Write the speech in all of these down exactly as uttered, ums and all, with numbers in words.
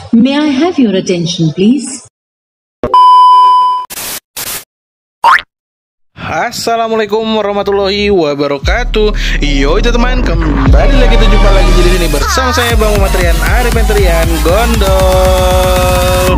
May I have your attention, please? Assalamualaikum warahmatullahi wabarakatuh. Yo itu teman, kembali lagi kita jumpa lagi di sini bersama saya Bang Muhammad Rian Arif Rian Gondol.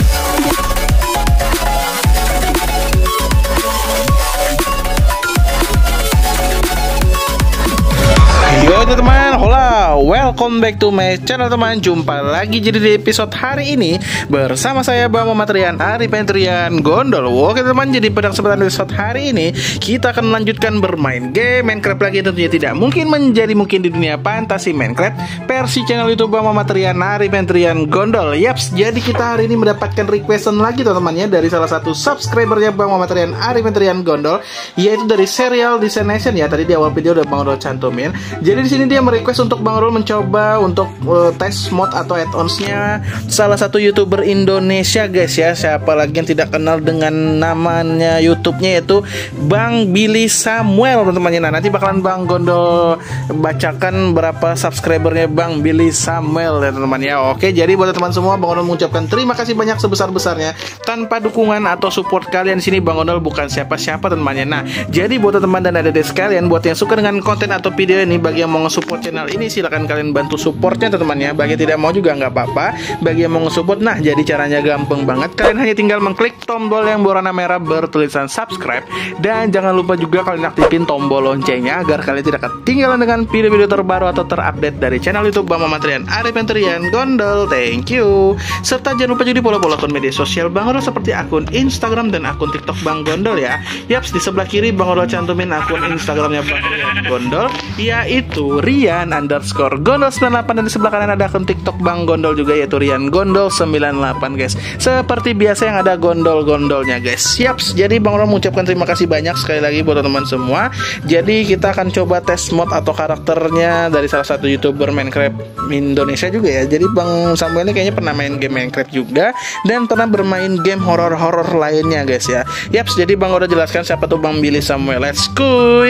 Yo teman, hola, welcome back to my channel teman. Jumpa lagi jadi di episode hari ini bersama saya Bang Muhammad Rian Arif Rian Gondol. Oke teman, jadi pada kesempatan episode hari ini kita akan melanjutkan bermain game Minecraft lagi. Tentunya tidak mungkin menjadi mungkin di dunia fantasi Minecraft versi channel YouTube Bang Muhammad Rian Arif Rian Gondol. Yaps, jadi kita hari ini mendapatkan requestan lagi teman-teman ya dari salah satu subscribernya Bang Muhammad Rian Arif Rian Gondol, yaitu dari Serial Destination ya. Tadi di awal video udah Bang Rol cantumin. Jadi di sini dia merequest untuk Bang Rol mencoba untuk uh, tes mod atau add-onsnya salah satu YouTuber Indonesia guys ya. Siapa lagi yang tidak kenal dengan namanya YouTube-nya, yaitu Bang Billy Samuel teman-teman. Nah, nanti bakalan Bang Gondol bacakan berapa subscribernya Bang Billy Samuel ya teman-teman ya. Oke, jadi buat teman semua, Bang Gondol mengucapkan terima kasih banyak sebesar-besarnya. Tanpa dukungan atau support kalian di sini Bang Gondol bukan siapa-siapa teman-teman. Nah, jadi buat teman dan adik-adik sekalian, buat yang suka dengan konten atau video ini, bagi yang mau nge-support channel ini silahkan kalian bantu supportnya teman-teman ya. Bagi yang tidak mau juga nggak apa-apa. Bagi yang mau nge-support, nah jadi caranya gampang banget. Kalian hanya tinggal mengklik tombol yang berwarna merah bertulisan subscribe, dan jangan lupa juga kalian aktifin tombol loncengnya agar kalian tidak ketinggalan dengan video-video terbaru atau terupdate dari channel YouTube Bang Muhammad Rian Arif Rian Gondol. Thank you. Serta jangan lupa juga follow-follow akun media sosial Bang Rol seperti akun Instagram dan akun TikTok Bang Gondol ya. Yaps, di sebelah kiri Bang Rol cantumin akun Instagramnya Bang Rian Gondol, yaitu Rian underscore Gondol sembilan delapan, dan di sebelah kanan ada akun TikTok Bang Gondol juga, yaitu Rian Gondol sembilan delapan guys. Seperti biasa yang ada gondol-gondolnya guys. Siap. Jadi Bang Rol mengucapkan terima kasih banyak sekali lagi buat teman-teman semua. Jadi kita akan coba tes mod atau karakternya dari salah satu YouTuber Minecraft Indonesia juga ya. Jadi Bang Samuel ini kayaknya pernah main game Minecraft juga dan pernah bermain game horor-horor lainnya guys ya. Yaps, jadi Bang udah jelaskan siapa tuh Bang Billy Samuel. Let's go.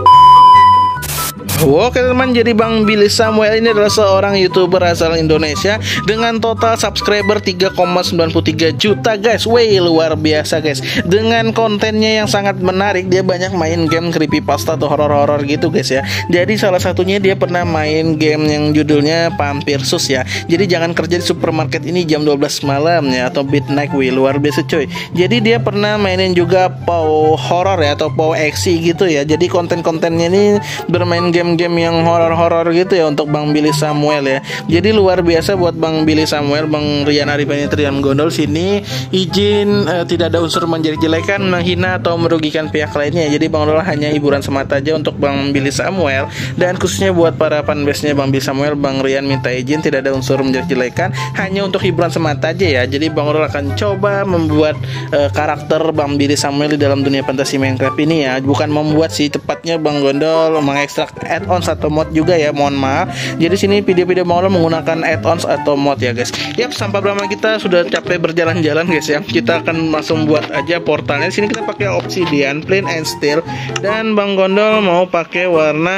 Oke teman, jadi Bang Billy Samuel ini adalah seorang YouTuber asal Indonesia dengan total subscriber tiga koma sembilan tiga juta guys. Wey, luar biasa guys. Dengan kontennya yang sangat menarik, dia banyak main game creepypasta atau horor-horor gitu guys ya. Jadi salah satunya dia pernah main game yang judulnya Vampirsus ya. Jadi jangan kerja di supermarket ini jam dua belas malam ya, atau midnight. Wih, luar biasa coy. Jadi dia pernah mainin juga P O W horror ya, atau P O W X gitu ya. Jadi konten-kontennya ini bermain game game yang horor-horor gitu ya untuk Bang Billy Samuel ya. Jadi luar biasa buat Bang Billy Samuel. Bang Rian Arif Rian Gondol sini izin uh, tidak ada unsur menjelek-jelekan, menghina atau merugikan pihak lainnya. Jadi Bang Gondol hanya hiburan semata aja untuk Bang Billy Samuel, dan khususnya buat para fanbase-nya Bang Billy Samuel, Bang Rian minta izin tidak ada unsur menjelek-jelekan, hanya untuk hiburan semata aja ya. Jadi Bang Gondol akan coba membuat uh, karakter Bang Billy Samuel di dalam dunia fantasi Minecraft ini ya. Bukan membuat sih, tepatnya Bang Gondol mengekstrak add-ons atau mod juga ya, mohon maaf. Jadi sini video-video Bang Gondol menggunakan add-ons atau mod ya guys. Yap, sampai berapa kita sudah capek berjalan-jalan guys ya. Kita akan langsung buat aja portalnya. Sini kita pakai obsidian, plain and steel, dan Bang Gondol mau pakai warna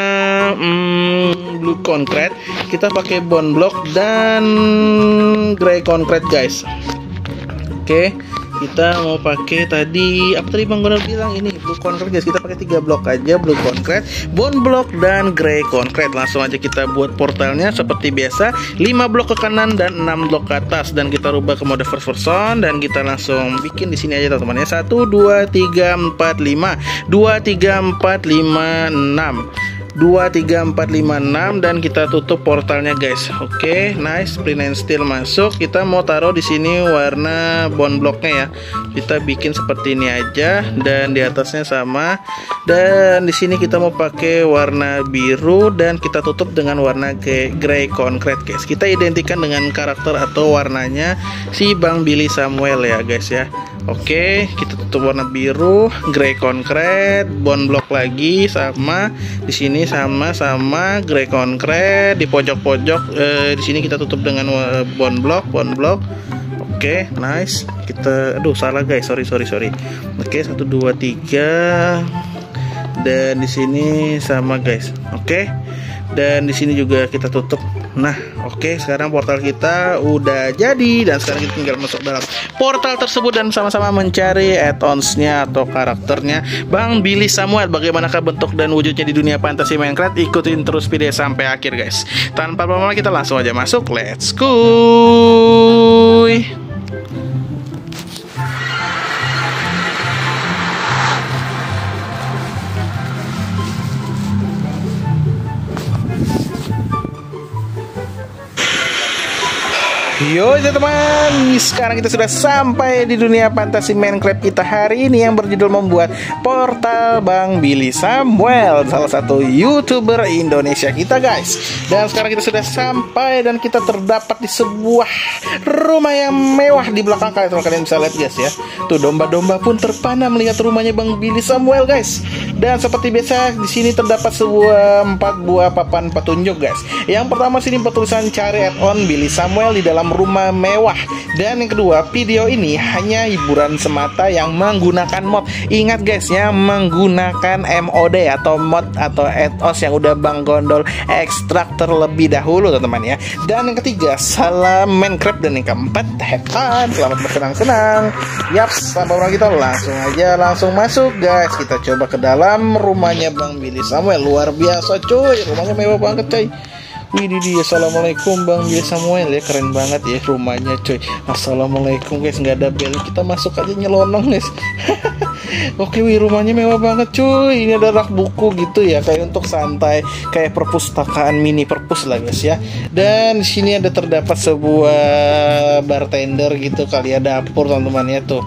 hmm, blue concrete. Kita pakai bone block dan gray concrete guys. Oke, kita mau pakai tadi apa tadi Bang Gondol bilang, ini blue concrete guys. Kita pakai tiga blok aja, blue concrete, bone block dan gray concrete. Langsung aja kita buat portalnya seperti biasa, lima blok ke kanan dan enam blok ke atas, dan kita rubah ke mode first person, dan kita langsung bikin di sini aja teman-teman ya. satu dua tiga empat lima, dua tiga empat lima enam, dua tiga empat lima enam, dan kita tutup portalnya guys. Oke, nice, plain and steel masuk. Kita mau taruh di sini warna bone blocknya ya. Kita bikin seperti ini aja, dan di atasnya sama. Dan di sini kita mau pakai warna biru, dan kita tutup dengan warna gray concrete guys. Kita identikan dengan karakter atau warnanya si Bang Billy Samuel ya guys ya. Oke, kita tutup warna biru, gray concrete, bone block lagi sama di sini sama-sama gray concrete di pojok-pojok. Eh, di sini kita tutup dengan bone block, bone block. Oke, nice. Kita, aduh salah guys, sorry sorry sorry. Oke, satu dua tiga, dan di sini sama guys. Oke. Dan di sini juga kita tutup. Nah, oke, okay, sekarang portal kita udah jadi dan sekarang kita tinggal masuk dalam portal tersebut dan sama-sama mencari add-ons-nya atau karakternya Bang Billy Samuel. Bagaimanakah bentuk dan wujudnya di dunia fantasi Minecraft? Ikutin terus video sampai akhir, guys. Tanpa lama-lama kita langsung aja masuk. Let's go. Yo teman-teman, sekarang kita sudah sampai di dunia fantasi Minecraft kita hari ini yang berjudul membuat portal Bang Billy Samuel, salah satu YouTuber Indonesia kita, guys. Dan sekarang kita sudah sampai dan kita terdapat di sebuah rumah yang mewah di belakang kalian. Kalian bisa lihat, guys, ya. Tuh domba-domba pun terpana melihat rumahnya Bang Billy Samuel, guys. Dan seperti biasa di sini terdapat sebuah empat buah papan petunjuk, guys. Yang pertama sini bertulisan cari add-on Billy Samuel di dalam rumah mewah. Dan yang kedua, video ini hanya hiburan semata yang menggunakan mod. Ingat, guys, ya, menggunakan M O D atau mod atau add-ons yang udah Bang Gondol ekstrak terlebih dahulu, teman-teman, ya. Dan yang ketiga, salam Minecraft. Dan yang keempat, have fun, selamat bersenang-senang. Yaps, tanpa orang kita langsung aja langsung masuk, guys. Kita coba ke dalam rumahnya Bang Billy Samuel. Luar biasa, cuy, rumahnya mewah banget, cuy. Wih, dia, assalamualaikum Bang Billy Samuel, ya, keren banget ya rumahnya, coy. Assalamualaikum, guys, nggak ada bel, kita masuk aja nyelonong, guys. Oke, wih, rumahnya mewah banget, cuy. Ini ada rak buku gitu ya, kayak untuk santai, kayak perpustakaan mini perpus lah, guys, ya. Dan di sini ada terdapat sebuah bartender gitu kali ya, dapur, teman-teman, ya, tuh.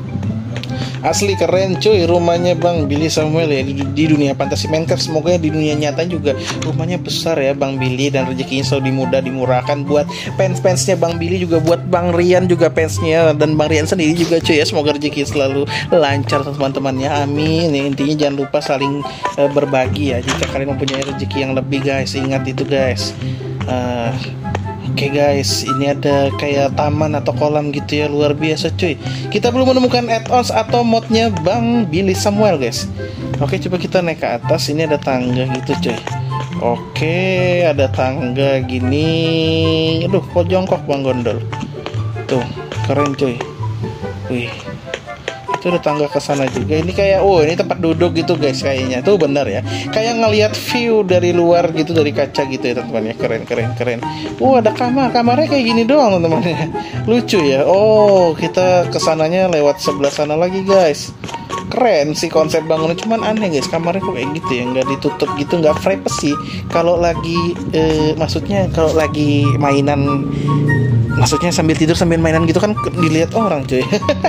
Asli keren, cuy, rumahnya Bang Billy Samuel ya di, di dunia fantasi Minecraft. Semoga di dunia nyata juga rumahnya besar ya Bang Billy, dan rezekinya selalu dimudah dimurahkan buat fans-fansnya Bang Billy, juga buat Bang Rian juga fansnya, dan Bang Rian sendiri juga, cuy, ya. Semoga rezeki selalu lancar teman-temannya, amin ya. Intinya jangan lupa saling uh, berbagi ya jika kalian mempunyai rezeki yang lebih, guys. Ingat itu, guys. uh, Oke, guys, ini ada kayak taman atau kolam gitu ya, luar biasa, cuy. Kita belum menemukan add-ons atau modnya Bang Billy Samuel, guys. Oke, coba kita naik ke atas. Ini ada tangga gitu, cuy. Oke, ada tangga gini. Aduh, kok jongkok Bang Gondol. Tuh, keren, cuy. Wih, itu ada tangga ke sana juga. Ini kayak, oh, ini tempat duduk gitu, guys, kayaknya. Tuh bener ya, kayak ngelihat view dari luar gitu, dari kaca gitu ya, teman-teman, ya. Keren, keren, keren. Oh, ada kamar, kamarnya kayak gini doang, teman-teman, ya. Lucu ya. Oh, kita kesananya lewat sebelah sana lagi, guys. Keren sih konsep bangunnya, cuman aneh, guys, kamarnya kok kayak gitu ya, nggak ditutup gitu, nggak privacy. Kalau lagi, eh, maksudnya kalau lagi mainan, maksudnya sambil tidur sambil mainan gitu kan dilihat orang, cuy.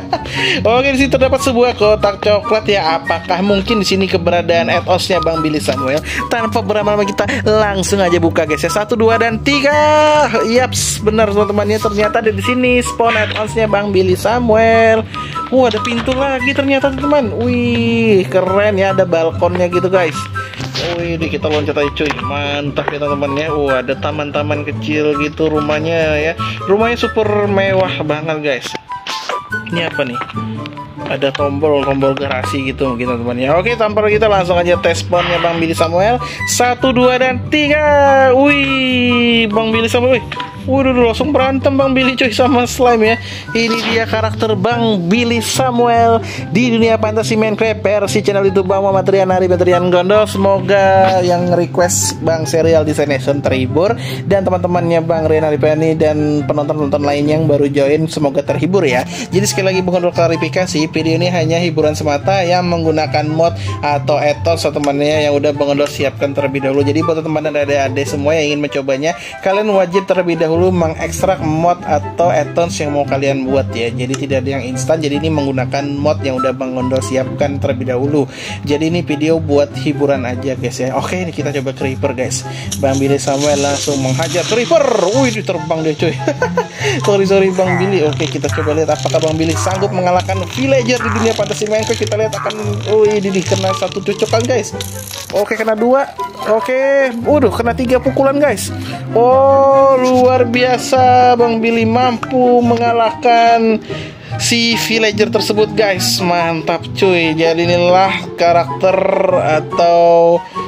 Oke, di sini terdapat sebuah kotak coklat ya. Apakah mungkin di sini keberadaan add-onsnya Bang Billy Samuel? Tanpa berlama-lama kita langsung aja buka, guys, ya. Satu, dua, dan tiga. Yaps, benar, teman-temannya, ternyata ada di sini spawn add-onsnya Bang Billy Samuel. Wah, ada pintu lagi ternyata, teman. Wih, keren ya, ada balkonnya gitu, guys. Wih, kita loncat aja, cuy. Mantap ya, teman-teman, ya. Wah, ada taman-taman kecil gitu rumahnya ya. Rumahnya super mewah banget, guys. Ini apa nih? Ada tombol tombol garasi gitu mungkin, teman-teman, ya. Oke, tanpa kita langsung aja tes spawnnya Bang Billy Samuel. Satu, dua, dan tiga. Wih, Bang Billy Samuel. Wih, waduh, langsung berantem Bang Billy, cuy, sama slime, ya. Ini dia karakter Bang Billy Samuel di dunia fantasi Minecraft versi channel YouTube Bang Muhammad Rian Hari Batrian Gondol. Semoga yang request Bang Serial Destination terhibur, dan teman-temannya Bang Rian Hari Batrian dan penonton-penonton lainnya yang baru join semoga terhibur, ya. Jadi sekali lagi Bang Gondol klarifikasi, video ini hanya hiburan semata yang menggunakan mod atau add-ons teman-temannya yang udah Bang Gondol siapkan terlebih dahulu. Jadi buat teman-teman dan adik-adik semua yang ingin mencobanya, kalian wajib terlebih dahulu mengekstrak mod atau add-ons yang mau kalian buat, ya. Jadi tidak ada yang instan. Jadi ini menggunakan mod yang udah Bang Gondol siapkan terlebih dahulu. Jadi ini video buat hiburan aja, guys, ya. Oke, ini kita coba creeper, guys. Bang Billy Samuel langsung menghajar creeper. Wih, diterbang dia, cuy. sorry sorry Bang Billy. Oke, kita coba lihat apakah Bang Billy sanggup mengalahkan villager di dunia fantasi Minecraft. Kita lihat akan, oh, ini kena satu cucokan, guys. Oke, kena dua. Oke, waduh, kena tiga pukulan, guys. Oh, luar biasa, Bang Billy mampu mengalahkan si villager tersebut, guys. Mantap, cuy. Jadi inilah karakter atau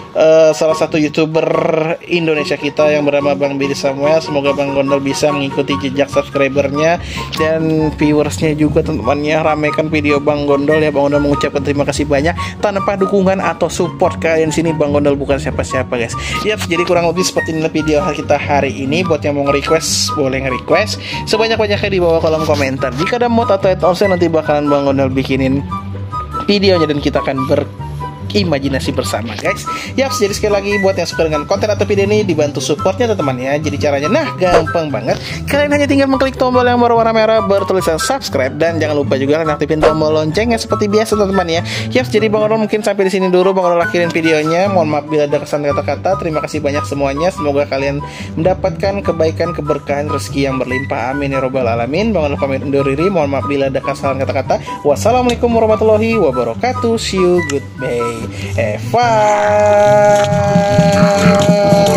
uh, salah satu YouTuber Indonesia kita yang bernama Bang Billy Samuel. Semoga Bang Gondol bisa mengikuti jejak subscribernya dan viewersnya juga teman-temannya. Ramaikan video Bang Gondol ya. Bang Gondol mengucapkan terima kasih banyak. Tanpa dukungan atau support kalian sini, Bang Gondol bukan siapa-siapa guys. Yap, jadi kurang lebih seperti ini video kita hari ini. Buat yang mau nge-request, boleh nge-request sebanyak-banyaknya di bawah kolom komentar. Jika ada mod atau add-ons, nanti bakalan Bang Gondol bikinin videonya dan kita akan berimajinasi bersama guys. Yap, jadi sekali lagi buat yang suka dengan konten atau video ini, dibantu supportnya teman-teman ya. Jadi caranya nah gampang banget. Kalian hanya tinggal mengklik tombol yang berwarna merah bertulisan subscribe dan jangan lupa juga aktifin tombol loncengnya seperti biasa teman-teman ya. Yap, jadi Bang Gondol mungkin sampai di sini dulu. Bang Gondol akhirin videonya. Mohon maaf bila ada kesalahan kata-kata. Terima kasih banyak semuanya. Semoga kalian mendapatkan kebaikan, keberkahan, rezeki yang berlimpah. Amin ya robbal alamin. Bang Gondol pamit undur diri. Mohon maaf bila ada kesalahan kata-kata. Wassalamualaikum warahmatullahi wabarakatuh. See you, goodbye. Have fun.